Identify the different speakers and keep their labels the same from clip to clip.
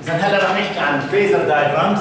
Speaker 1: اذا هلا رح نحكي عن فيزر دايجرامز.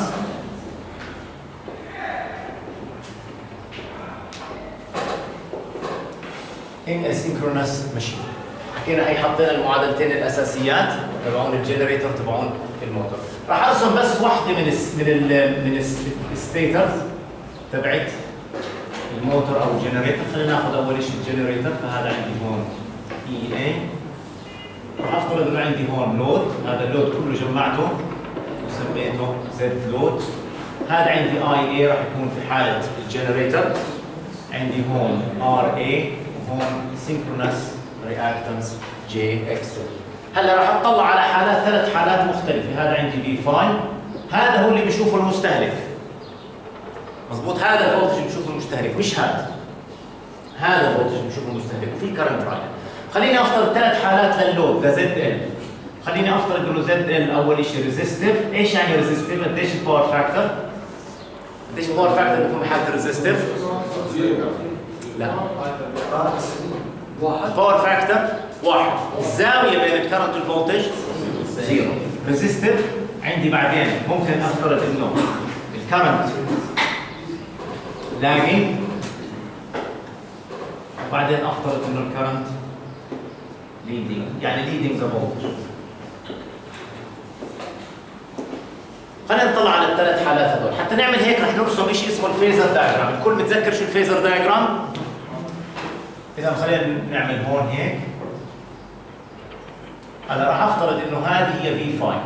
Speaker 1: in asynchronous machine. حكينا هي حطينا المعادلتين الاساسيات تبعون الجنريتور تبعون الموتور. راح ارسم بس واحده من الستيترز تبعت الموتور او الجنريتور. خلينا ناخذ اول شيء الجنريتور. فهذا عندي هون اي اي. راح افترض انه عندي هون لود. هذا اللود كله جمعته وسميته زد لود. هذا عندي اي اي راح يكون في حاله الجنريتور. عندي هون ار اي وهون سينكرونس رياكتنس جي اكس. هلا راح اطلع على حالات، ثلاث حالات مختلفه. هذا عندي في فاي، هذا هو اللي بيشوفه المستهلك مضبوط. هذا الفولتج بيشوفه المستهلك مش هذا الفولتج بيشوفه المستهلك وفي كرنت رايح. خليني افترض ثلاث حالات لللود لزد ال. خليني افترض انه زد ال اول شيء ريزيستيف. ايش يعني ريزيستيف؟ قديش الباور فاكتور؟ قديش الباور فاكتور بيكون بحاله ريزيستيف؟ لا الباور فاكتور واحد. الزاويه بين الكرنت والفولتج زيرو. ريزيستيف عندي بعدين ممكن افترض انه الكرنت لاجينج وبعدين افترض انه الكرنت ليدنج، يعني ليدنج ذا فولتج. خلينا نطلع على الثلاث حالات هذول. حتى نعمل هيك رح نرسم شيء اسمه الفيزر دايجرام. الكل متذكر شو الفيزر دايجرام؟ اذا خلينا نعمل هون هيك. هلا راح افترض انه هذه هي في فاي.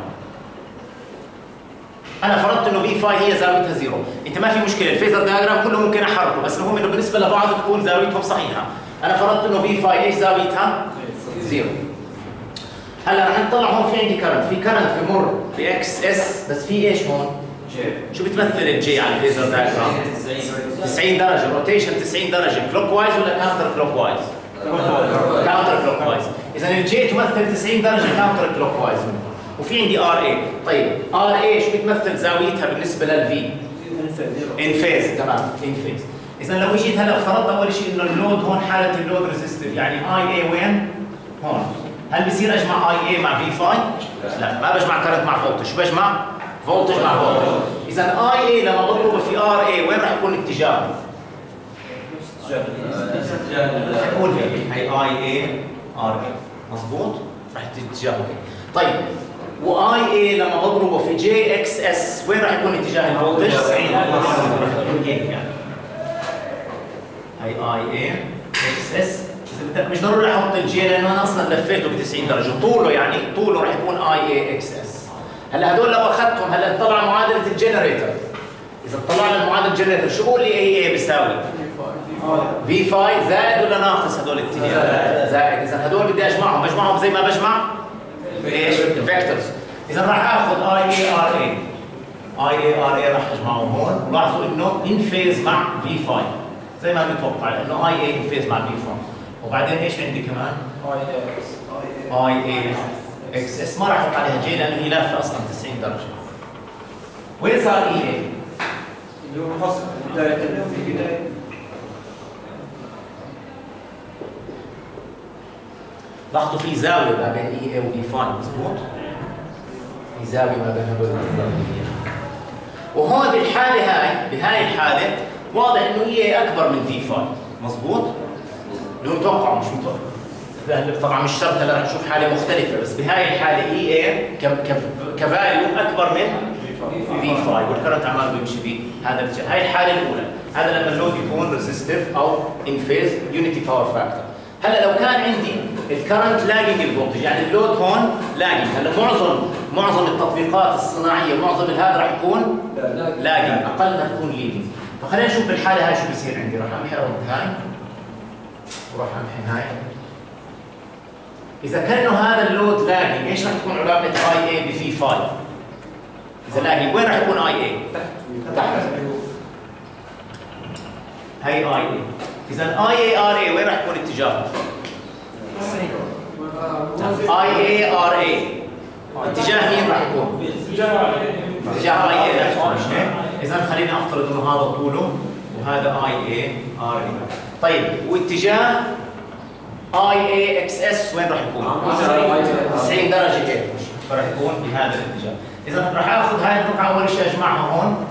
Speaker 1: انا فرضت انه في فاي هي زاويتها زيرو. انت ما في مشكله، الفيزر دايجرام كله ممكن احركه، بس المهم انه بالنسبه لبعض تكون زاويتهم صحيحه. انا فرضت انه في فاي ايش زاويتها؟ زيرو. هلا رح نطلع هون في عندي كرنت، في كرنت بمر باكس اس، بس في ايش هون؟ شو بتمثل الجي على الفيزر دايجرام؟ 90 درجه روتيشن. 90 درجه كلوك وايز ولا كاونتر كلوك وايز؟ كاونتر كلوك وايز. اذا الجي تمثل 90 درجه كاونتر كلوك وايز. وفي عندي ار اي. طيب ار اي شو بتمثل زاويتها بالنسبه للفي؟ ان فيز. تمام ان فيز. اذا لو اجيت هلا افترضت اول شيء انه اللود هون حاله اللود ريزيستيف، يعني اي اي وين؟ هون. هل بصير اجمع اي اي مع في فاي؟ لا ما بجمع كرنت مع فولتج. شو بجمع؟ فولتج مع فولتج. اذا اي اي لما بضربه في ار اي وين راح يكون اتجاهه؟ راح يكون هي اي اي ار اي مضبوط؟ راح اتجاهه هيك. طيب واي اي لما بضربه في جي اكس اس وين راح يكون اتجاه الفولتج؟ 90 هيك يعني. هي اي اي اكس اس. اذا بدك مش ضروري احط الجي لانه انا اصلا لفيته ب 90 درجه. طوله يعني طوله راح يكون اي اي اكس اس. هلا هدول لو اخذتهم هلا طلع معادله الجنريتور. اذا طلعنا معادله الجنريتور شو بقول لي اي اي بيساوي؟ في فاي زائد ولا ناقص هدول الاتجاه؟ زائد. اذا هدول بدي بجمعهم زي ما بجمع ايش؟ الفيكتورز. اذا راح اخذ اي اي ار اي. اي اي ار اي راح اجمعهم هون. ولاحظوا انه ان فيز مع في فاي زي ما بنتوقع لانه اي اي ان فيز مع في فاي. وبعدين ايش عندي كمان؟ اي اي اكس اس. ما راح احط عليها جي لانه هي لافه اصلا 90 درجه. وين صار اي اي؟
Speaker 2: اللي هو حصل بدايه في بدايه.
Speaker 1: لاحظوا في زاويه ما بين اي اي وفي فاي مضبوط؟ في زاويه ما بين هذول الاثنين. وهون بالحاله هاي بهاي الحاله واضح انه اي اي اكبر من في فاي مضبوط؟ لو متوقع مش متوقع. طبعا مش شرط هلا نشوف حاله مختلفه، بس بهاي الحاله اي اي كفاليو اكبر من في فاي والكرنت عمال بيمشي في هذا الاتجاه. هاي الحاله الاولى. هذا لما اللود يكون ريزيستيف او ان فيز يونيتي باور فاكتور. هلا لو كان عندي الكرنت لاجينج الفولتج، يعني اللود هون لاجينج. هلا معظم التطبيقات الصناعيه معظم هذا راح يكون لاجينج، اقل ما تكون ليدنج. فخلينا نشوف بالحاله هاي شو بصير عندي. راح امحي هاي وراح امحي هاي. اذا كانه هذا اللود لاجينج ايش راح تكون علاقه اي اي بفي فاي؟ اذا لاجينج وين راح يكون اي اي؟ تحت. هي اي اي. اذا اي اي ار اي وين راح يكون اتجاهه؟ اي اي ار اي اتجاه مين راح يكون؟ اتجاه اي اي نفسه. اذا خلينا افترض انه هذا طوله وهذا اي اي ار اي. طيب واتجاه اي اي اكس اس وين راح يكون؟ 90 درجه هيك. فراح يكون بهذا الاتجاه. اذا راح اخذ هاي القطعه اول شيء اجمعها هون،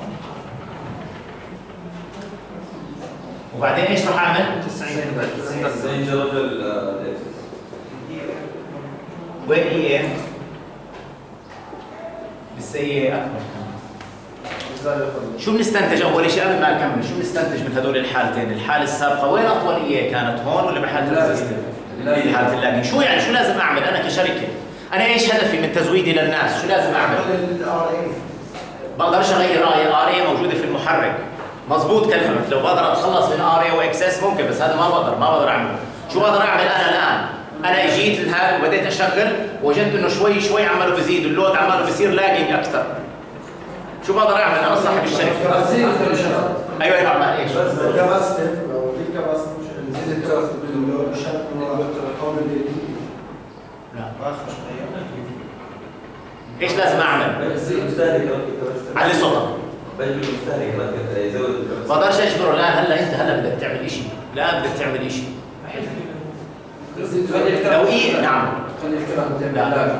Speaker 1: وبعدين ايش راح اعمل؟
Speaker 3: 90 جرد الاكس.
Speaker 1: وين اي ايه؟ لسه اي اكبر كمان. شو بنستنتج اول شيء قبل ما اكمل؟ شو بنستنتج من هذول الحالتين؟ الحاله السابقه وين اطول اي كانت؟ هون ولا بحاله الريزستيف؟ بحاله اللاجن. شو يعني شو لازم اعمل انا كشركه؟ انا ايش هدفي من تزويدي للناس؟ شو لازم اعمل؟ بقدرش اغير ار اي موجوده في المحرك. مضبوط كلامك، لو بقدر اتخلص من ار اي واكس اس ممكن، بس هذا ما بقدر اعمله. شو بقدر اعمل انا الان؟ انا جيت لهذا وبديت اشغل وجدت انه شوي شوي عماله بزيد، اللود عماله بصير لاجنج اكثر. شو بقدر اعمل انا صاحب الشركه؟ ايوه يا جماعه ايش؟ ايش لازم اعمل؟ علي صوتك. ما اقدرش اجبره الان. هلا بدك تعمل شيء، الان بدك تعمل شيء. لو نعم. لا.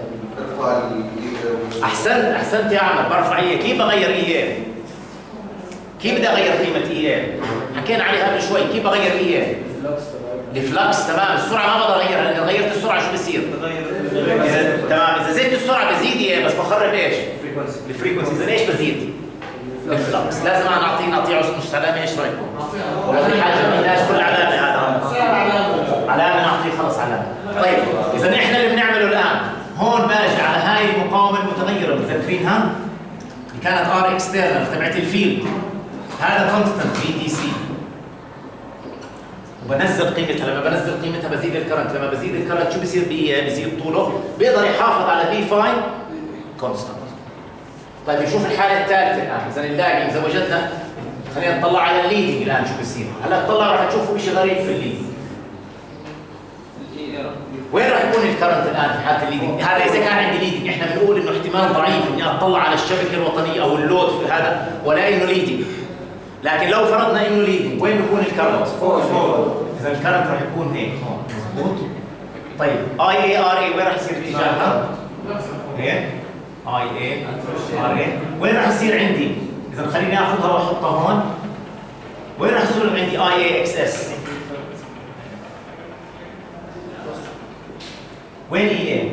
Speaker 1: احسنت يا عمر، برفع ايه. كيف بغير ايه؟ كيف بدي اغير قيمه ايه؟ حكينا عليها قبل شوي. كيف بغير ايه؟ الفلكس. تمام. السرعه ما بقدر اغيرها، لان غيرت السرعه شو بصير؟ تمام. اذا زدت السرعه بزيد ايه، بس بخرب ايش؟ الفريكونسي. اذا ايش بزيد؟ الفلكس. لازم نعطيه نص علامه. ايش رايكم؟ هذه حاجه ما لهاش كل علامه. هذا علامه نعطيه خلص علامه. طيب اذا احنا اللي بنعمله الان هون باجي على هاي المقاومه المتغيره، متذكرينها؟ اللي كانت ار اكسترنال تبعت الفيلد. هذا كونستنت في دي سي، وبنزل قيمتها. لما بنزل قيمتها بزيد الكرنت. لما بزيد الكرنت شو بصير بزيد طوله، بيقدر يحافظ على في فاي كونستنت. طيب نشوف الحاله الثالثه الان. اذا اللاجنج، اذا وجدنا، خلينا نطلع على الليدنج الان شو بصير. هلا تطلعوا راح تشوفوا شيء غريب في الليدنج. وين راح يكون الكرنت الان في حاله الليدنج؟ هذا اذا كان عندي ليدنج. احنا بنقول انه احتمال ضعيف اني اطلع على الشبكه الوطنيه او اللود في هذا ولا انه ليدنج. لكن لو فرضنا انه ليدنج، وين بيكون الكرنت؟ اذا الكرنت راح يكون هيك هون. مضبوط. طيب اي اي ار اي وين راح يصير اتجاهها؟ هيك اي اي ار اي. وين راح يصير عندي؟ اذا خليني اخذها واحطها هون. وين راح يصير عندي اي اي اكس اس؟ وين اي اي؟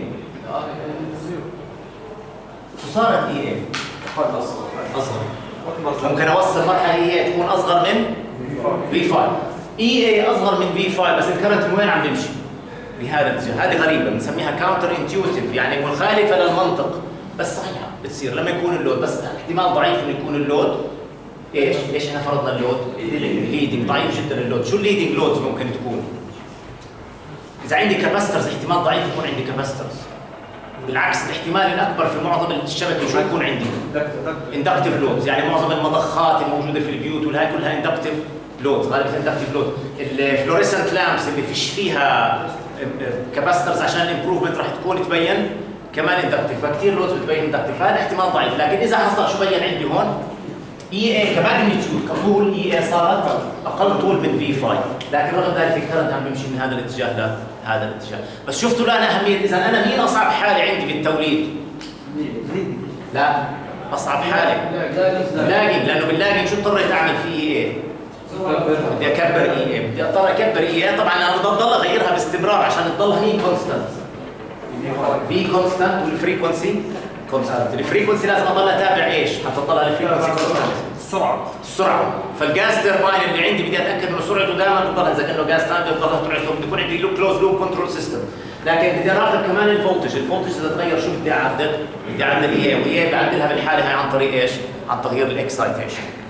Speaker 1: شو صارت اي اي؟ اصغر. ممكن اوصل مرحله اي تكون اصغر من في 5. اي اصغر من في 5، بس الكرنت من وين عم يمشي؟ بهذا الاتجاه. هذه غريبه بنسميها كاونتر انتيوتيف، يعني مخالفه للمنطق، بس صحيحه بتصير لما يكون اللود. بس احتمال ضعيف انه يكون اللود ايش احنا فرضنا اللود؟ ليدنج. ضعيف جدا اللود. شو الليدنج لودز ممكن تكون؟ اذا عندي كاباسترز احتمال ضعيف يكون عندي كاباسترز. بالعكس الاحتمال الاكبر في معظم الشبكه شو يكون عندي؟ اندكتيف لودز. يعني معظم المضخات الموجوده في البيوت والهاي كلها اندكتيف لودز، غالبا اندكتيف لود. الفلوريسنت لامبس اللي فيش فيها كاباسترز عشان الامبروفمنت راح تبين كمان اندكتيف، فكثير لودز بتبين اندكتيف. هذا احتمال ضعيف. لكن اذا حصل شو بين عندي هون؟ اي اي كماجنتيود كطول اي اي صارت اقل طول من في 5، لكن رغم ذلك الكرنت عم بيمشي من هذا الاتجاه لهذا الاتجاه. بس شفتوا الان اهميه. اذا انا مين اصعب حاله عندي بالتوليد؟ لا، اصعب حاله لاجنج. لانه باللاجنج شو اضطريت اعمل فيه ايه؟ بدي اكبر اي، بدي اضطر اكبر اي. طبعا انا بدي اضل اغيرها باستمرار عشان تضل هي كونستنت. في كونستنت والفريكونسي كونستنت. الفريكونسي لازم اضل اتابع ايش؟ حتى تضل الفريكونسي كونستنت. السرعه. فالجاز ترباين اللي عندي بدي اتاكد انه سرعته دائما بتضل اذا كانه جاز تايم بتضل سرعته. بدي يكون عندي كلوز لوب كنترول سيستم. لكن بدي اراقب كمان الفولتج اذا تغير شو بدي اعدل؟ بدي اعدل اي، واي بعدلها بالحاله هاي عن طريق ايش؟ عن تغيير الاكسايتيشن.